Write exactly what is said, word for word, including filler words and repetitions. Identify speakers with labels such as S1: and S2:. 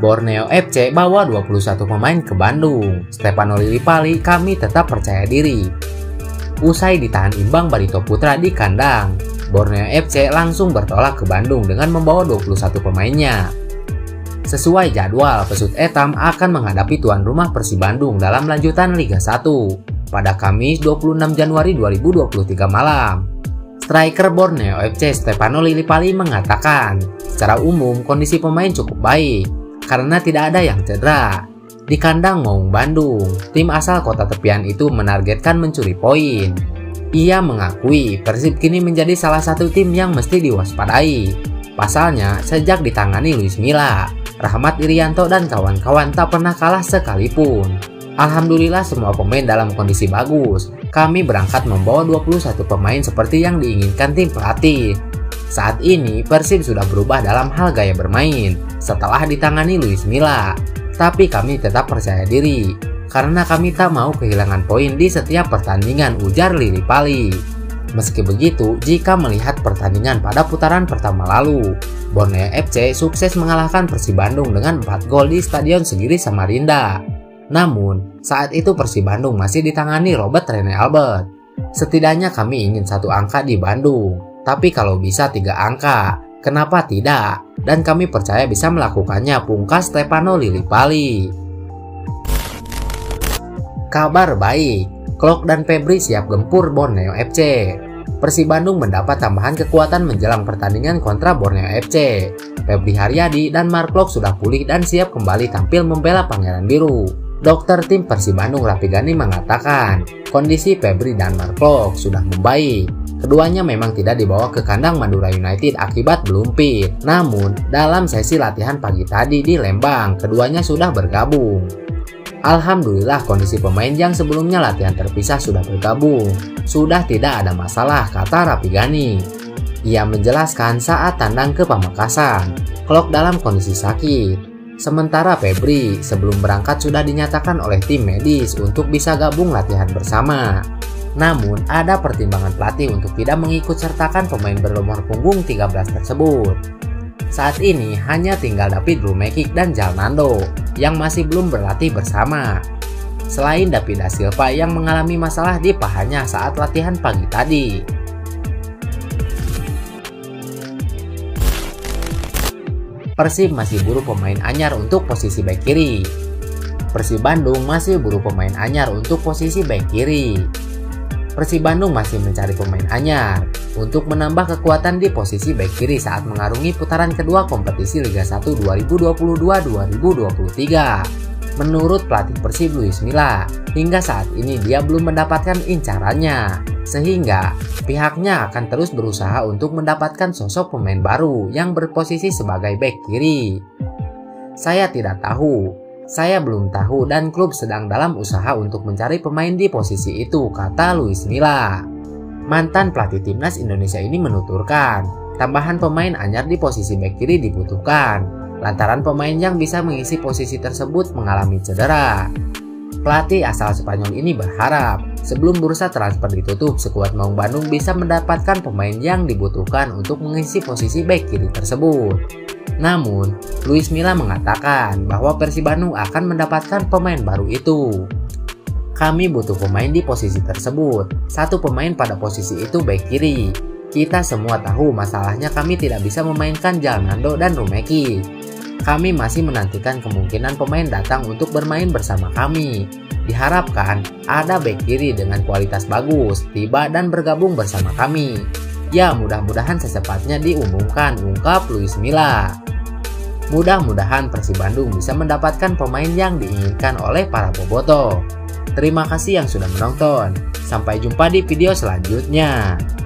S1: Borneo F C bawa dua puluh satu pemain ke Bandung. Stefano Lillipali, kami tetap percaya diri. Usai ditahan imbang Barito Putra di kandang, Borneo F C langsung bertolak ke Bandung dengan membawa dua puluh satu pemainnya. Sesuai jadwal, Pesut Etam akan menghadapi tuan rumah Persib Bandung dalam lanjutan Liga satu pada Kamis dua puluh enam Januari dua ribu dua puluh tiga malam. Striker Borneo F C Stefano Lillipali mengatakan, secara umum kondisi pemain cukup baik karena tidak ada yang cedera. Di kandang Maung Bandung, tim asal kota tepian itu menargetkan mencuri poin. Ia mengakui Persib kini menjadi salah satu tim yang mesti diwaspadai. Pasalnya, sejak ditangani Luis Milla, Rahmat Irianto dan kawan-kawan tak pernah kalah sekalipun. Alhamdulillah semua pemain dalam kondisi bagus. Kami berangkat membawa dua puluh satu pemain seperti yang diinginkan tim pelatih. Saat ini Persib sudah berubah dalam hal gaya bermain setelah ditangani Luis Milla. Tapi kami tetap percaya diri karena kami tak mau kehilangan poin di setiap pertandingan, ujar Lillipali. Meski begitu, jika melihat pertandingan pada putaran pertama lalu, Borneo F C sukses mengalahkan Persib Bandung dengan empat gol di Stadion Segiri Samarinda. Namun, saat itu Persib Bandung masih ditangani Robert Rene Albert. Setidaknya kami ingin satu angka di Bandung, tapi kalau bisa tiga angka, kenapa tidak? Dan kami percaya bisa melakukannya, pungkas Stefano Lillipali. Kabar baik, Klok dan Febri siap gempur Borneo F C. Persib Bandung mendapat tambahan kekuatan menjelang pertandingan kontra Borneo F C. Febri Haryadi dan Mark Klok sudah pulih dan siap kembali tampil membela Pangeran Biru. Dokter tim Persib Bandung Raffi Ghani mengatakan kondisi Febri dan Mark Klok sudah membaik. Keduanya memang tidak dibawa ke kandang Madura United akibat belum fit. Namun, dalam sesi latihan pagi tadi di Lembang, keduanya sudah bergabung. Alhamdulillah kondisi pemain yang sebelumnya latihan terpisah sudah bergabung. Sudah tidak ada masalah, kata Raffi Ghani. Ia menjelaskan saat tandang ke Pamekasan, Klok dalam kondisi sakit. Sementara Febri sebelum berangkat sudah dinyatakan oleh tim medis untuk bisa gabung latihan bersama. Namun ada pertimbangan pelatih untuk tidak mengikut sertakan pemain bernomor punggung tiga belas tersebut. Saat ini hanya tinggal David Blumekic dan Jalnando yang masih belum berlatih bersama. Selain David Da Silva yang mengalami masalah di pahanya saat latihan pagi tadi. Persib masih buru pemain anyar untuk posisi bek kiri. Persib Bandung masih buru pemain anyar untuk posisi bek kiri. Persib Bandung masih mencari pemain anyar untuk menambah kekuatan di posisi bek kiri saat mengarungi putaran kedua kompetisi Liga satu dua ribu dua puluh dua dua ribu dua puluh tiga. Menurut pelatih Persib Luis Milla, hingga saat ini dia belum mendapatkan incarannya, sehingga pihaknya akan terus berusaha untuk mendapatkan sosok pemain baru yang berposisi sebagai bek kiri. Saya tidak tahu. Saya belum tahu dan klub sedang dalam usaha untuk mencari pemain di posisi itu, kata Luis Milla. Mantan pelatih timnas Indonesia ini menuturkan, tambahan pemain anyar di posisi bek kiri dibutuhkan, lantaran pemain yang bisa mengisi posisi tersebut mengalami cedera. Pelatih asal Spanyol ini berharap sebelum bursa transfer ditutup, skuad Maung Bandung bisa mendapatkan pemain yang dibutuhkan untuk mengisi posisi bek kiri tersebut. Namun, Luis Milla mengatakan bahwa Persib Bandung akan mendapatkan pemain baru itu. Kami butuh pemain di posisi tersebut, satu pemain pada posisi itu bek kiri. Kita semua tahu masalahnya kami tidak bisa memainkan Jalnando dan Rumeki. Kami masih menantikan kemungkinan pemain datang untuk bermain bersama kami. Diharapkan ada bek kiri dengan kualitas bagus tiba dan bergabung bersama kami. Ya, mudah-mudahan secepatnya diumumkan, ungkap Luis Milla. Mudah-mudahan Persib Bandung bisa mendapatkan pemain yang diinginkan oleh para bobotoh. Terima kasih yang sudah menonton. Sampai jumpa di video selanjutnya.